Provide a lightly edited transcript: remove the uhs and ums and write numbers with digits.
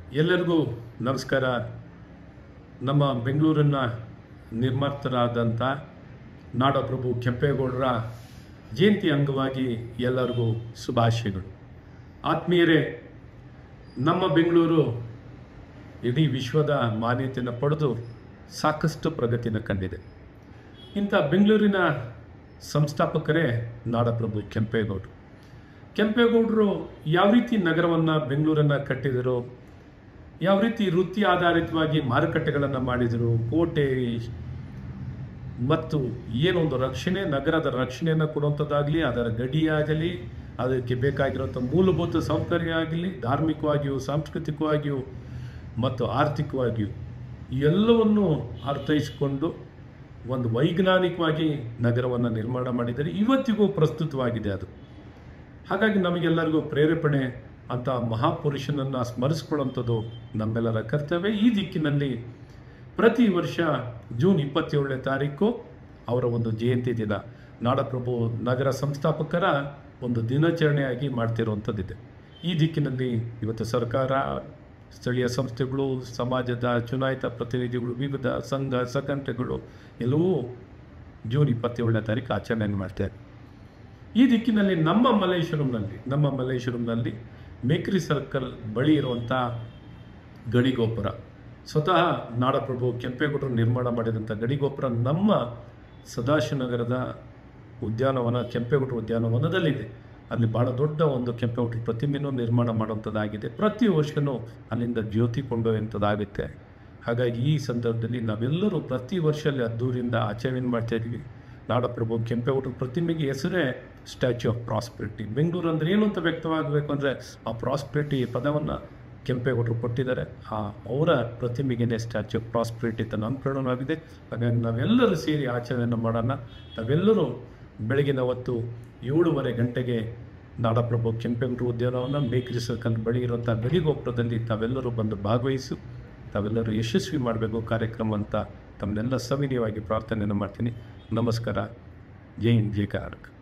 ಎಲ್ಲರಿಗೂ ನಮಸ್ಕಾರ. ನಮ್ಮ ಬೆಂಗಳೂರಿನ ನಿರ್ಮಾತರಾದಂಥ ನಾಡಪ್ರಭು ಕೆಂಪೇಗೌಡರ ಜಯಂತಿ ಅಂಗವಾಗಿ ಎಲ್ಲರಿಗೂ ಶುಭಾಶಯಗಳು. ಆತ್ಮೀಯರೇ, ನಮ್ಮ ಬೆಂಗಳೂರು ಇಡೀ ವಿಶ್ವದ ಮಾನ್ಯತೆಯನ್ನು ಪಡೆದು ಸಾಕಷ್ಟು ಪ್ರಗತಿಯನ್ನು ಕಂಡಿದೆ. ಇಂಥ ಬೆಂಗಳೂರಿನ ಸಂಸ್ಥಾಪಕರೇ ನಾಡಪ್ರಭು ಕೆಂಪೇಗೌಡರು ಯಾವ ರೀತಿ ನಗರವನ್ನು ಬೆಂಗಳೂರನ್ನು ಕಟ್ಟಿದರು, ಯಾವ ರೀತಿ ವೃತ್ತಿ ಆಧಾರಿತವಾಗಿ ಮಾರುಕಟ್ಟೆಗಳನ್ನು ಮಾಡಿದರು, ಕೋಟೆ ಮತ್ತು ಏನೊಂದು ರಕ್ಷಣೆ, ನಗರದ ರಕ್ಷಣೆಯನ್ನು ಕೊಡುವಂಥದ್ದಾಗಲಿ, ಅದರ ಗಡಿಯಾಗಲಿ, ಅದಕ್ಕೆ ಬೇಕಾಗಿರುವಂಥ ಮೂಲಭೂತ ಸೌಕರ್ಯ ಆಗಲಿ, ಧಾರ್ಮಿಕವಾಗಿಯೂ ಸಾಂಸ್ಕೃತಿಕವಾಗಿಯೂ ಮತ್ತು ಆರ್ಥಿಕವಾಗಿಯೂ ಎಲ್ಲವನ್ನು ಅರ್ಥೈಸಿಕೊಂಡು ಒಂದು ವೈಜ್ಞಾನಿಕವಾಗಿ ನಗರವನ್ನು ನಿರ್ಮಾಣ ಮಾಡಿದರೆ ಇವತ್ತಿಗೂ ಪ್ರಸ್ತುತವಾಗಿದೆ ಅದು. ಹಾಗಾಗಿ ನಮಗೆಲ್ಲರಿಗೂ ಪ್ರೇರೇಪಣೆ ಅಂತ ಮಹಾಪುರುಷನನ್ನು ಸ್ಮರಿಸ್ಕೊಳ್ಳುವಂಥದ್ದು ನಮ್ಮೆಲ್ಲರ ಕರ್ತವ್ಯ. ಈ ದಿಕ್ಕಿನಲ್ಲಿ ಪ್ರತಿ ವರ್ಷ ಜೂನ್ 27ನೇ ತಾರೀಕು ಅವರ ಒಂದು ಜಯಂತಿ ದಿನ ನಾಡಪ್ರಭು ನಗರ ಸಂಸ್ಥಾಪಕರ ಒಂದು ದಿನಾಚರಣೆಯಾಗಿ ಮಾಡ್ತಿರುವಂಥದ್ದಿದೆ. ಈ ದಿಕ್ಕಿನಲ್ಲಿ ಇವತ್ತು ಸರ್ಕಾರ, ಸ್ಥಳೀಯ ಸಂಸ್ಥೆಗಳು, ಸಮಾಜದ ಚುನಾಯಿತ ಪ್ರತಿನಿಧಿಗಳು, ವಿವಿಧ ಸಂಘ ಸಂಘಟನೆಗಳು ಎಲ್ಲವೂ ಜೂನ್ 27ನೇ ತಾರೀಕು ಆಚರಣೆಯನ್ನು ಮಾಡ್ತಾರೆ. ಈ ದಿಕ್ಕಿನಲ್ಲಿ ನಮ್ಮ ಮಲ್ಲೇಶ್ವರಂನಲ್ಲಿ ಮೇಕ್ರಿ ಸರ್ಕಲ್ ಬಳಿ ಇರುವಂಥ ಗಡಿಗೋಪುರ, ಸ್ವತಃ ನಾಡಪ್ರಭು ಕೆಂಪೇಗೌಡರು ನಿರ್ಮಾಣ ಮಾಡಿದಂಥ ಗಡಿಗೋಪುರ ನಮ್ಮ ಸದಾಶಿವನಗರದ ಉದ್ಯಾನವನ, ಕೆಂಪೇಗೌಡರ ಉದ್ಯಾನವನದಲ್ಲಿದೆ. ಅಲ್ಲಿ ಭಾಳ ದೊಡ್ಡ ಒಂದು ಕೆಂಪೇಗೌಡರ ಪ್ರತಿಮೆಯನ್ನು ನಿರ್ಮಾಣ ಮಾಡುವಂಥದ್ದಾಗಿದೆ. ಪ್ರತಿ ವರ್ಷವೂ ಅಲ್ಲಿಂದ ಜ್ಯೋತಿ ಕೊಂಡೊಯ್ಯುವಂಥದ್ದಾಗುತ್ತೆ. ಹಾಗಾಗಿ ಈ ಸಂದರ್ಭದಲ್ಲಿ ನಾವೆಲ್ಲರೂ ಪ್ರತಿ ವರ್ಷ ಅಲ್ಲಿ ಅದ್ದೂರಿಯಿಂದ ಆಚರಣೆ ಮಾಡ್ತಾಯಿದ್ವಿ. ನಾಡಪ್ರಭು ಕೆಂಪೇಗೌಡರ ಪ್ರತಿಮೆಗೆ ಹೆಸರೇ ಸ್ಟ್ಯಾಚ್ಯೂ ಆಫ್ ಪ್ರಾಸ್ಪೆರಿಟಿ. ಬೆಂಗಳೂರು ಅಂದರೆ ಏನು ಅಂತ ವ್ಯಕ್ತವಾಗಬೇಕು ಅಂದರೆ ಆ ಪ್ರಾಸ್ಪೆರಿಟಿ ಪದವನ್ನು ಕೆಂಪೇಗೌಡರು ಕೊಟ್ಟಿದ್ದಾರೆ. ಅವರ ಪ್ರತಿಮೆಗೆ ಸ್ಟ್ಯಾಚ್ಯೂ ಆಫ್ ಪ್ರಾಸ್ಪೆರಿಟಿ ಅಂತ ನಾಮಕರಣವಾಗಿದೆ. ಹಾಗಾಗಿ ನಾವೆಲ್ಲರೂ ಸೇರಿ ಆಚರಣೆಯನ್ನು ಮಾಡೋಣ. ನಾವೆಲ್ಲರೂ ಬೆಳಗಿನ ಹೊತ್ತು 7:30 ಗಂಟೆಗೆ ನಾಡಪ್ರಭು ಕೆಂಪೇಗೌಡರ ಉದ್ಯಾನವನ ಮೇಕ್ರಿ ಸರ್ಕಲ್ ಬಳಿ ಇರುವಂಥ ಗಡಿಗೋಪುರದಲ್ಲಿ ತಾವೆಲ್ಲರೂ ಬಂದು ಭಾಗವಹಿಸಿ ತಾವೆಲ್ಲರೂ ಯಶಸ್ವಿ ಮಾಡಬೇಕು ಕಾರ್ಯಕ್ರಮ ಅಂತ ತಮ್ಮನ್ನೆಲ್ಲ ಸವಿನಯವಾಗಿ ಪ್ರಾರ್ಥನೆಯನ್ನು ಮಾಡ್ತೀನಿ. ನಮಸ್ಕಾರ. ಜೈ ಹಿಂದ್, ಜೈ ಕರ್ನಾಟಕ.